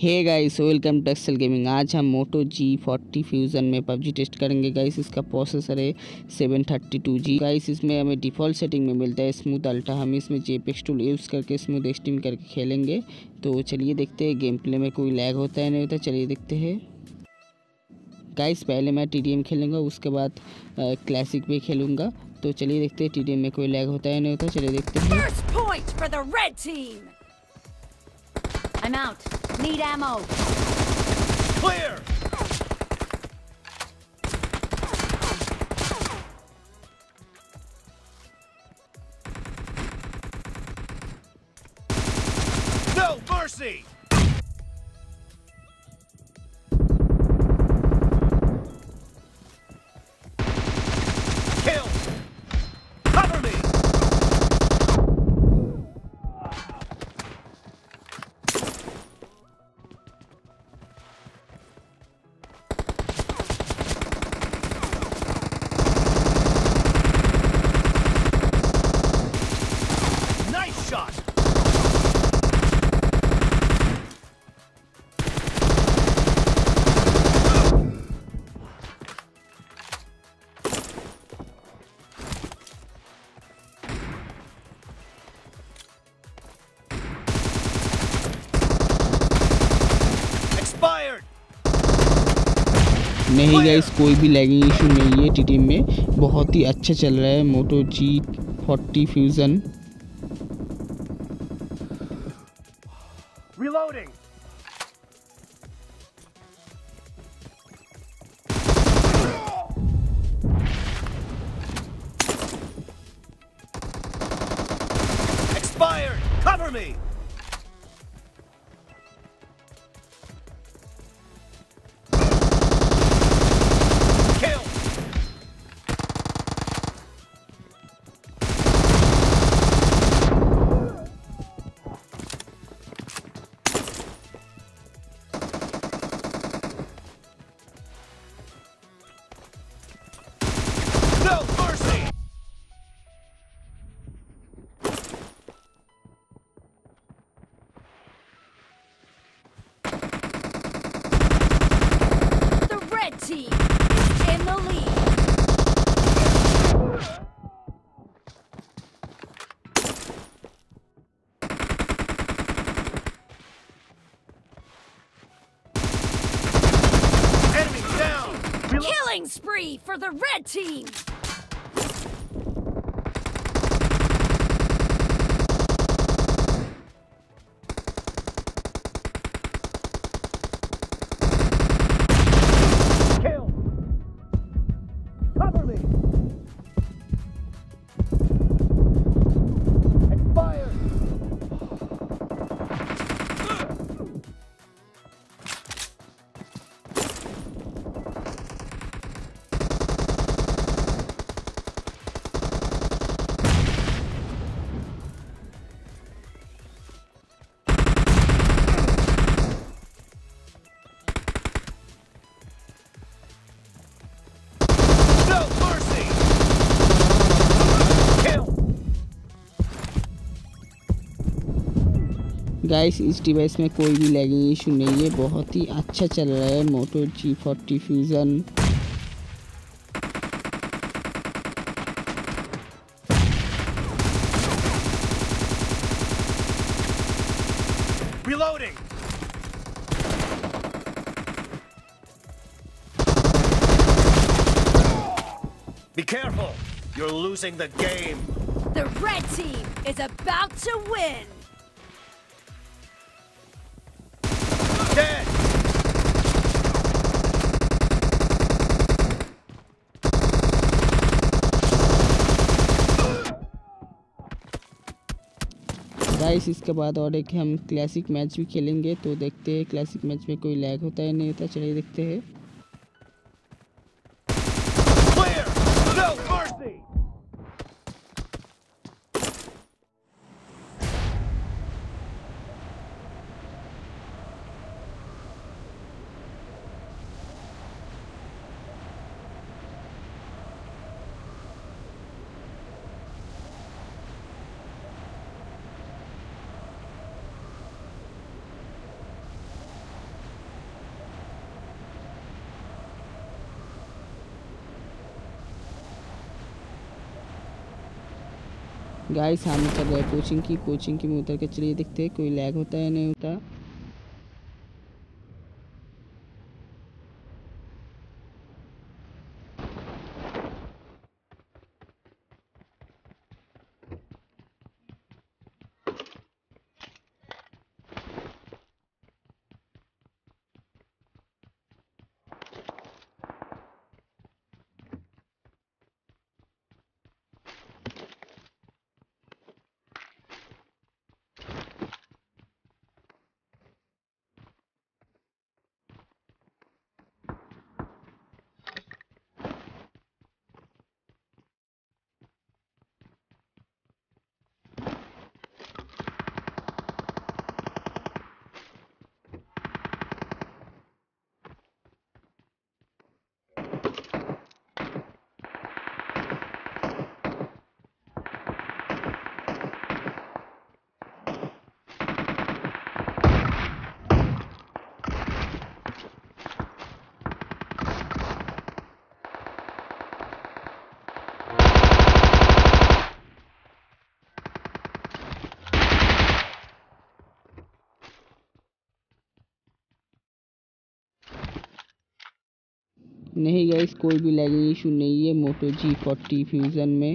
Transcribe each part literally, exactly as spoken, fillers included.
Hey guys, welcome to Excel gaming. आज हम Moto G forty Fusion में PUBG test करेंगे गाइस। इसका प्रोसेसर है seven thirty two G guys. इसमें हमें डिफ़ॉल्ट सेटिंग में मिलता है स्मूथ अल्ट्रा। हम इसमें जेपेक्स टूल यूज़ करके स्मूथ एक्सट्रीम करके खेलेंगे। तो चलिए देखते हैं गेम प्ले में कोई लैग होता है नहीं होता। चलिए देखते हैं गाइस। पहले मैं टी डी एम खेलूँगा, उसके बाद क्लासिक भी खेलूँगा। तो चलिए देखते हैं टी डी एम में कोई लैग होता है नहीं होता। चलिए देखते हैं। I'm out. Need ammo. Clear! No mercy! Kill! Cover me! Shot. Expired. नहीं गाइस, कोई भी लैगिंग इशू नहीं है। टी डी एम में बहुत ही अच्छा चल रहा है Moto G forty Fusion. Reloading. Expired. Cover me. Kill. No mercy. The red team is in the lead. Enemy down. Relo- Killing spree for the red team. Kill. Cover me. Expired. No mercy. Kill. Guys, इस device में कोई भी lagging issue नहीं है। बहुत ही अच्छा चल रहा है Moto G forty Fusion. Reloading. Be careful. You're losing the game. The red team is about to win. Dead. Guys, इसके बाद और एक हम क्लासिक मैच भी खेलेंगे। तो देखते हैं क्लासिक मैच में कोई लैग होता है नहीं होता। चलिए देखते हैं। Clear. No mercy. गाइस हम कर रहे हैं कोचिंग की कोचिंग की में उतर के चलिए देखते हैं कोई लैग होता है नहीं होता। नहीं गाइस कोई भी लैगिंग इशू नहीं है मोटो जी फोर्टी फ्यूज़न में।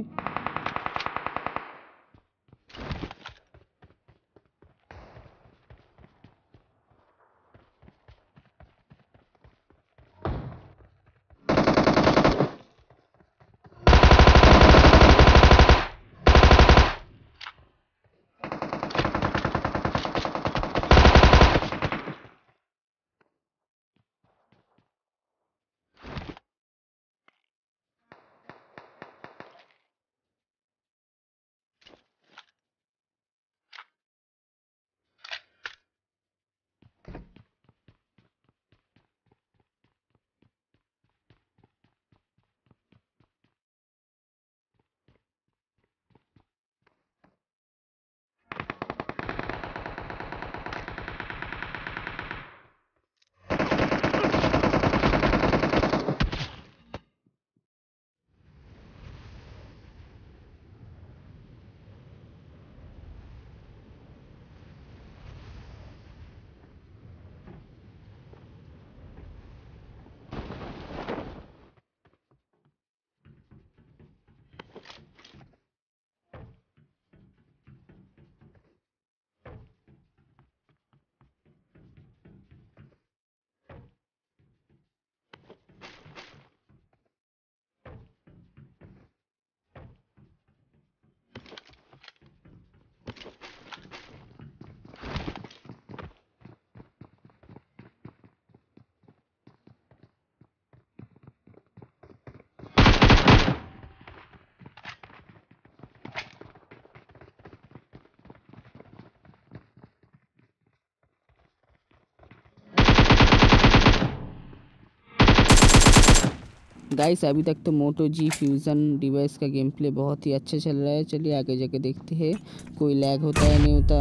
गाइस अभी तक तो मोटो जी फ्यूज़न डिवाइस का गेम प्ले बहुत ही अच्छा चल रहा है। चलिए आगे जाके देखते हैं कोई लैग होता है नहीं होता।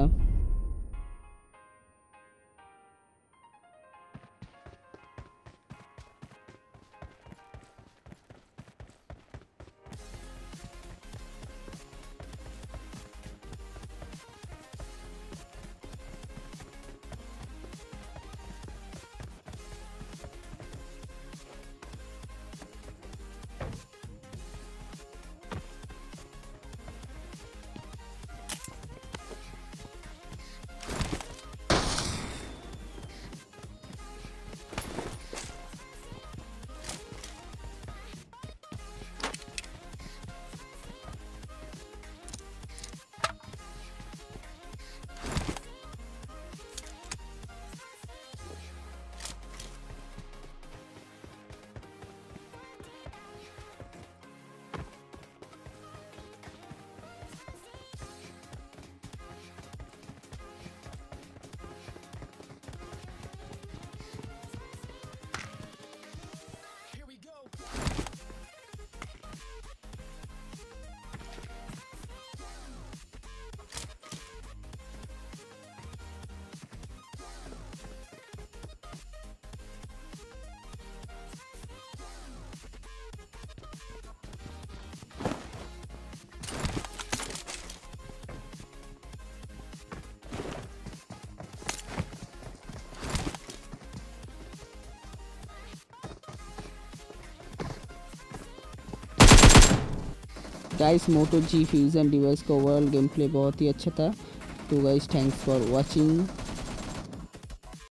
Guys Moto G Fusion device का ओवरऑल गेम प्ले बहुत ही अच्छा था। तो गाइस थैंक्स फॉर वॉचिंग।